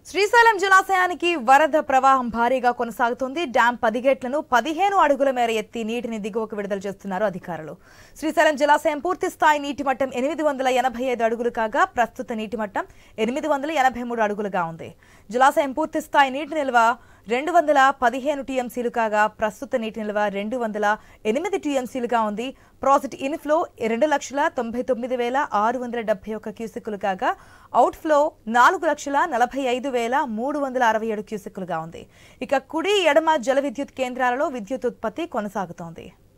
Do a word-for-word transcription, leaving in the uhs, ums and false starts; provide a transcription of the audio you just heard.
శ్రీశైలం జలాశయానికి వరద ప్రవాహం భారీగా కొనసాగుతోంది. డ్యాం పది గేట్లను పదిహేను అడుగుల మేర ఎత్తి నీటిని దిగువకు విడుదల చేస్తున్నారు అధికారులు. శ్రీశైలం జలాశయం పూర్తి స్థాయి నీటి మట్టం ఎనిమిది వందల ఎనభై ఐదు అడుగులు కాగా ప్రస్తుత నీటి మట్టం ఎనిమిది వందల ఎనభై మూడు అడుగులుగా ఉంది. జలాశయం పూర్తి స్థాయి నీటి నిల్వ రెండు వందల పదిహేను టీఎంసీలు కాగా ప్రస్తుత నీటి నిల్వ రెండు వందల ఎనిమిది టీఎంసీలుగా ఉంది. ప్రాజెక్ట్ ఇన్ఫ్లో రెండు లక్షల తొంభై తొమ్మిది వేల ఆరు వందల డెబ్బై ఒక్క క్యూసెక్కులు కాగా అవుట్ఫ్లో నాలుగు లక్షల నలభై ఐదు వేల మూడు వందల అరవై ఏడు క్యూసెక్కులుగా ఉంది. ఇక కుడి ఎడమ జల విద్యుత్ కేంద్రాలలో విద్యుత్ ఉత్పత్తి కొనసాగుతోంది.